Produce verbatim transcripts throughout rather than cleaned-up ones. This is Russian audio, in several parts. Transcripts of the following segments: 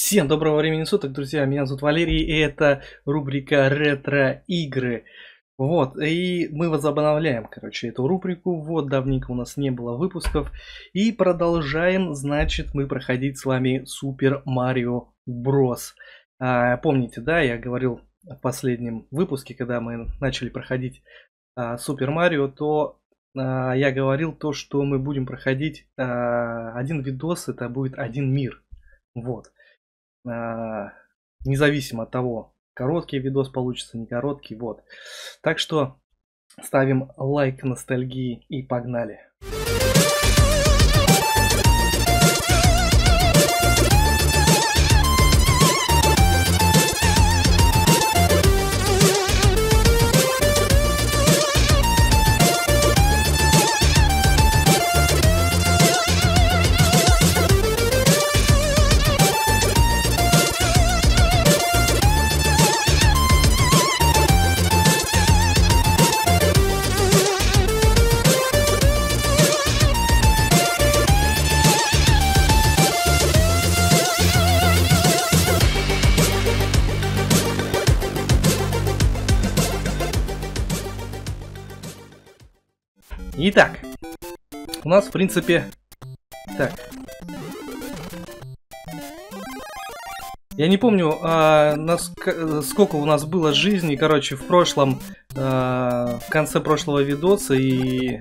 Всем доброго времени суток, друзья, меня зовут Валерий, и это рубрика ретро-игры. Вот, и мы возобновляем, короче, эту рубрику, вот, давненько у нас не было выпусков, и продолжаем, значит, мы проходить с вами Super Mario Bros. А, помните, да, я говорил в последнем выпуске, когда мы начали проходить а, Super Mario, то а, я говорил то, что мы будем проходить а, один видос, это будет один мир, вот. Независимо от того, короткий видос получится, не короткий, вот. Так что ставим лайк ностальгии и погнали. Итак, у нас, в принципе, так. Я не помню, а, нас, сколько у нас было жизни, короче, в прошлом, а, в конце прошлого видоса, и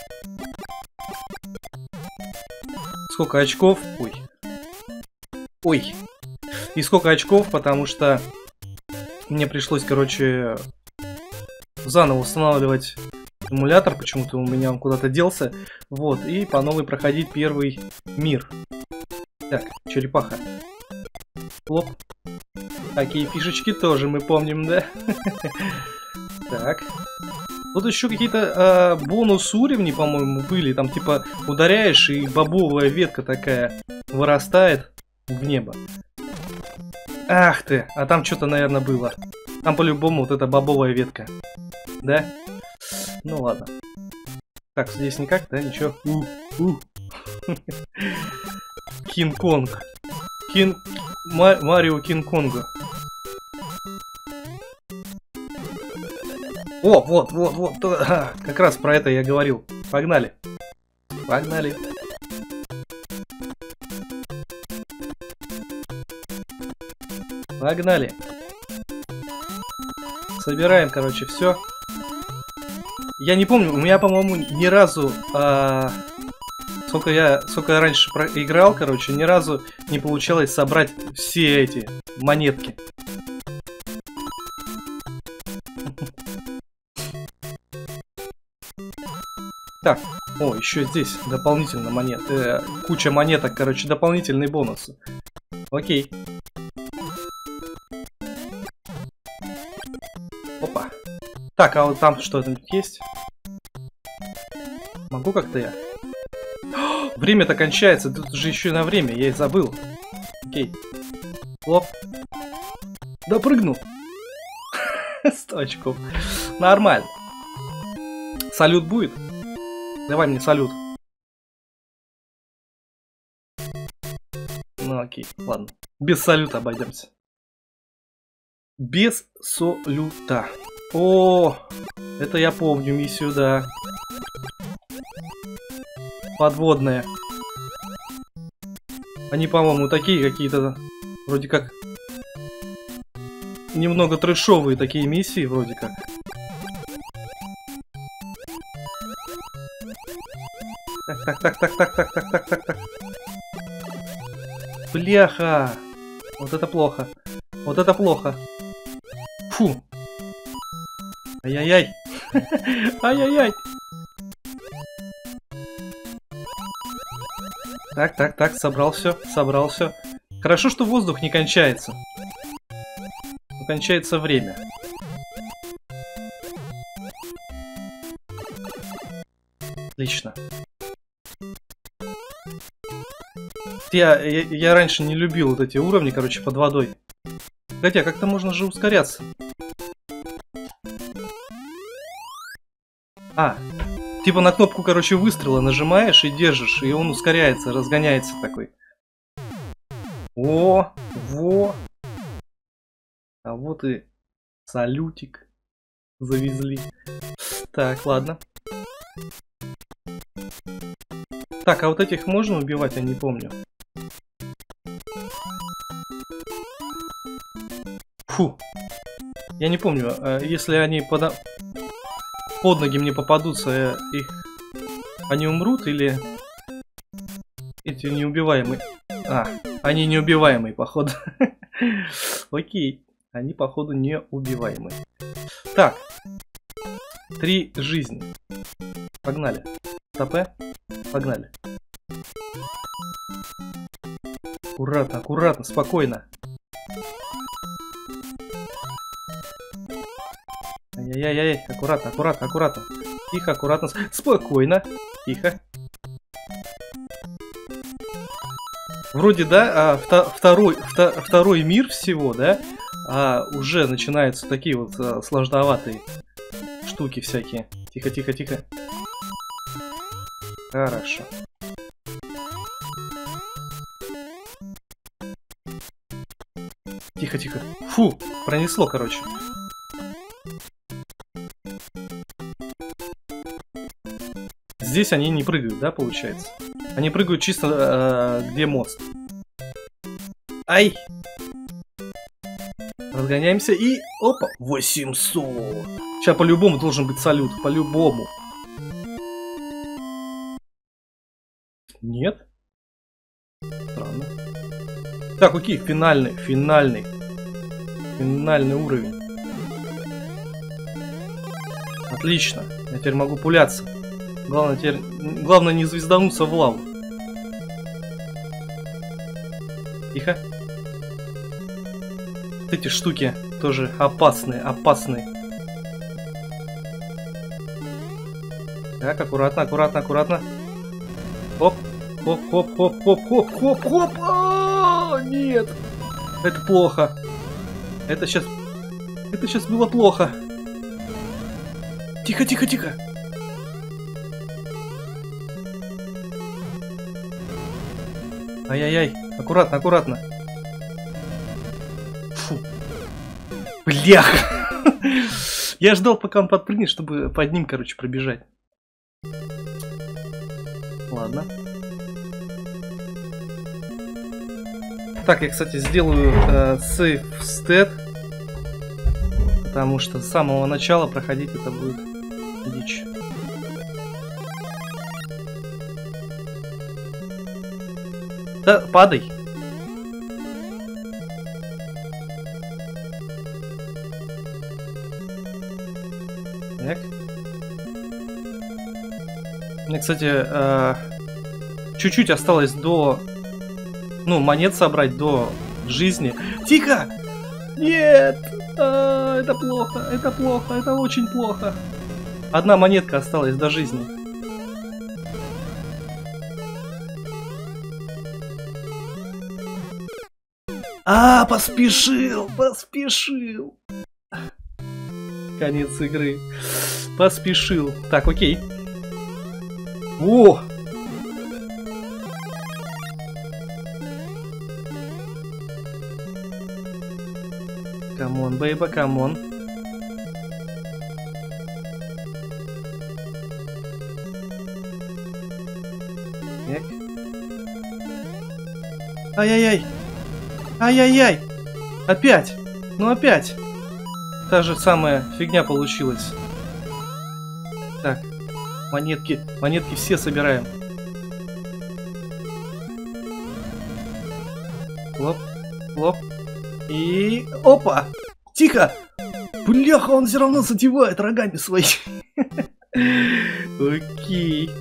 сколько очков, ой, ой, и сколько очков, потому что мне пришлось, короче, заново устанавливать эмулятор, почему-то у меня он куда-то делся. Вот, и по новой проходить первый мир. Так, черепаха. Лоп. Такие фишечки тоже мы помним, да? Так. Тут еще какие-то бонус уровни, по-моему, были. Там типа ударяешь, и бобовая ветка такая вырастает в небо. Ах ты, а там что-то, наверное, было. Там по-любому вот эта бобовая ветка. Да? Ну ладно. Так, здесь никак, да? Ничего. У, у. Кинг-Конг. Кин... Марио Кинг-Конга. О, вот, вот, вот. А, как раз про это я говорил. Погнали. Погнали. Погнали. Собираем, короче, все. Я не помню, у меня, по-моему, ни разу, а, сколько я, сколько я раньше играл, короче, ни разу не получалось собрать все эти монетки. Так, о, еще здесь дополнительно монет, э, куча монеток, короче, дополнительные бонусы. Окей. Опа. Так, а вот там что-то есть? Могу как-то я? Время-то кончается, тут же еще и на время, я и забыл. Окей. Лоп. Допрыгнул. сто очков. Нормально. Салют будет? Давай мне салют. Ну окей, ладно. Без салюта обойдемся. Без салюта. О, это я помню миссию, да. Подводная. Они, по-моему, такие какие-то, вроде как, немного трэшовые такие миссии, вроде как. Так, так, так, так, так, так, так, так, так. Бляха. Вот это плохо. Вот это плохо. Фу. Ай-яй-яй. Ай-яй-яй. Так, так, так, собрал все, собрал все. Хорошо, что воздух не кончается. Но кончается время. Отлично. Я, я, я раньше не любил вот эти уровни, короче, под водой. Хотя, как-то можно же ускоряться. А, типа на кнопку, короче, выстрела нажимаешь и держишь, и он ускоряется, разгоняется такой. О, во. А вот и салютик завезли. Так, ладно. Так, а вот этих можно убивать, я не помню. Фу. Я не помню, если они под, под ноги мне попадутся, их они умрут или эти неубиваемые? А, они неубиваемые, походу. Окей, они, походу, неубиваемые. Так, три жизни. Погнали. ТП. Погнали. Аккуратно, аккуратно, спокойно. Ай-яй-яй-яй, аккуратно, аккуратно, аккуратно. Тихо, аккуратно, спокойно. Тихо. Вроде, да, а, вто, второй, вто, второй мир всего, да, а уже начинаются такие вот а, сложноватые штуки всякие. Тихо, тихо, тихо. Хорошо. Тихо, тихо. Фу, пронесло, короче. Здесь они не прыгают, да, получается? Они прыгают чисто, э, где мост. Ай! Разгоняемся и... Опа! восемьсот! Сейчас по-любому должен быть салют. По-любому. Нет? Странно. Так, окей, финальный, финальный. Финальный уровень. Отлично. Я теперь могу пуляться. Главное теперь... Главное не звездануться в лаву. Тихо. Вот эти штуки тоже опасные, опасные. Так, аккуратно, аккуратно, аккуратно. Оп, хоп, хоп, хоп, хоп, хоп, хоп, хоп. А, нет. Это плохо. Это сейчас... Это сейчас было плохо. Тихо, тихо, тихо. Ай-яй-яй. Аккуратно, аккуратно. Фу. Блях. Я ждал, пока он подпрыгнет, чтобы под ним, короче, пробежать. Ладно. Так, я, кстати, сделаю э, save stat. Потому что с самого начала проходить это будет дичь. Да, падай. Так. Мне, кстати, чуть-чуть э, осталось до... Ну, монет собрать до жизни. Тихо! Нет! А, это плохо, это плохо, это очень плохо. Одна монетка осталась до жизни. А, поспешил, поспешил. Конец игры. Поспешил. Так, окей. О! Камон, бейба, камон. Так. Ай-яй-яй. Ай-яй-яй! Опять! Ну опять! Та же самая фигня получилась. Так, монетки, монетки все собираем. Лоп, лоп. И... Опа! Тихо! Бляха, он все равно задевает рогами свои. Окей.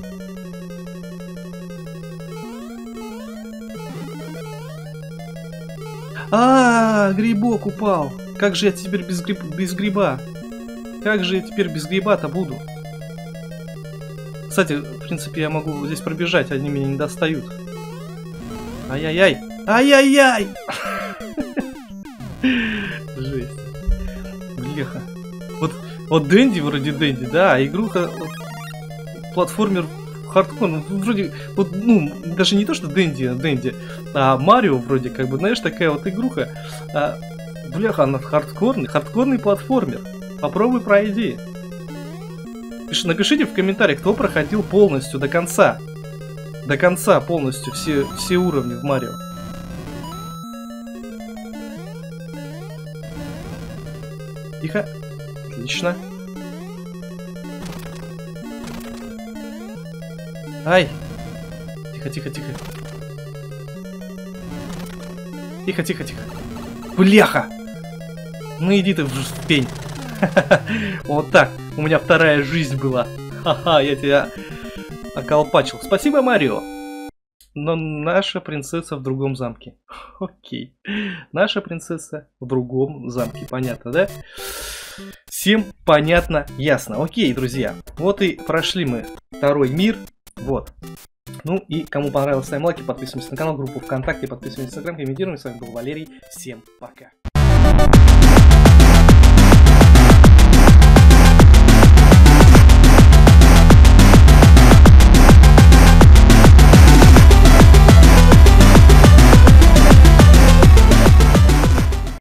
А, грибок упал. Как же я теперь без, гриб... без гриба? Как же я теперь без гриба-то буду? Кстати, в принципе, я могу здесь пробежать, они меня не достают. Ай-яй-яй! Ай-яй-яй! Жесть. Блеха. Вот, вот Дэнди вроде Дэнди, да, а игруха... Вот, платформер хардкорный. Вроде, вот, ну, даже не то, что Дэнди, Дэнди, а Марио вроде, как бы, знаешь, такая вот игруха. А, бляха, она хардкорный, хардкорный платформер. Попробуй пройди. Пиш, напишите в комментариях, кто проходил полностью до конца. До конца полностью все, все уровни в Марио. Тихо. Отлично. Ай! Тихо, тихо, тихо. Тихо, тихо, тихо. Бляха! Ну иди ты в пень. Вот так. У меня вторая жизнь была. Ха-ха, я тебя околпачил. Спасибо, Марио. Но наша принцесса в другом замке. Окей. Наша принцесса в другом замке. Понятно, да? Всем понятно, ясно. Окей, друзья. Вот и прошли мы второй мир. Вот. Ну и кому понравилось, ставим лайки, подписываемся на канал, группу ВКонтакте, подписываемся на Инстаграм, комментируем. С вами был Валерий. Всем пока.